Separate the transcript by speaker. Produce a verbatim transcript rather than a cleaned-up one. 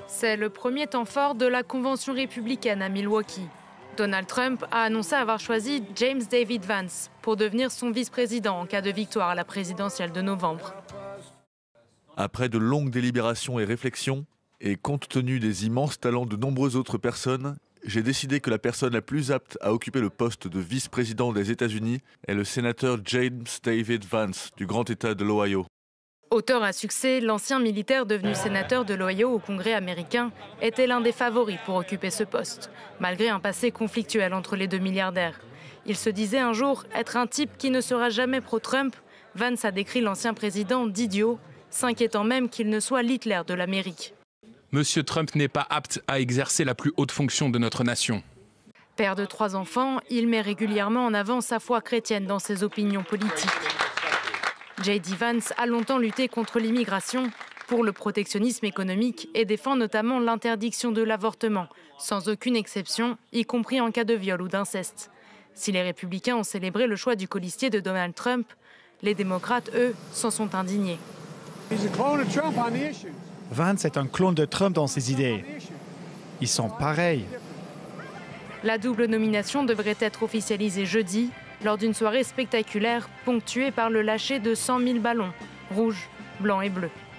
Speaker 1: C'est le premier temps fort de la convention républicaine à Milwaukee. Donald Trump a annoncé avoir choisi James David Vance pour devenir son vice-président en cas de victoire à la présidentielle de novembre.
Speaker 2: Après de longues délibérations et réflexions, et compte tenu des immenses talents de nombreuses autres personnes, j'ai décidé que la personne la plus apte à occuper le poste de vice-président des États-Unis est le sénateur James David Vance du grand État de l'Ohio.
Speaker 1: Auteur à succès, l'ancien militaire devenu sénateur de l'Ohio au Congrès américain était l'un des favoris pour occuper ce poste, malgré un passé conflictuel entre les deux milliardaires. Il se disait un jour être un type qui ne sera jamais pro-Trump. Vance a décrit l'ancien président d'idiot, s'inquiétant même qu'il ne soit l'Hitler de l'Amérique.
Speaker 3: Monsieur Trump n'est pas apte à exercer la plus haute fonction de notre nation.
Speaker 1: Père de trois enfants, il met régulièrement en avant sa foi chrétienne dans ses opinions politiques. J D Vance a longtemps lutté contre l'immigration, pour le protectionnisme économique et défend notamment l'interdiction de l'avortement, sans aucune exception, y compris en cas de viol ou d'inceste. Si les républicains ont célébré le choix du colistier de Donald Trump, les démocrates, eux, s'en sont indignés.
Speaker 4: Vance est un clone de Trump dans ses idées. Ils sont pareils.
Speaker 1: La double nomination devrait être officialisée jeudi, lors d'une soirée spectaculaire ponctuée par le lâcher de cent mille ballons, rouges, blancs et bleus.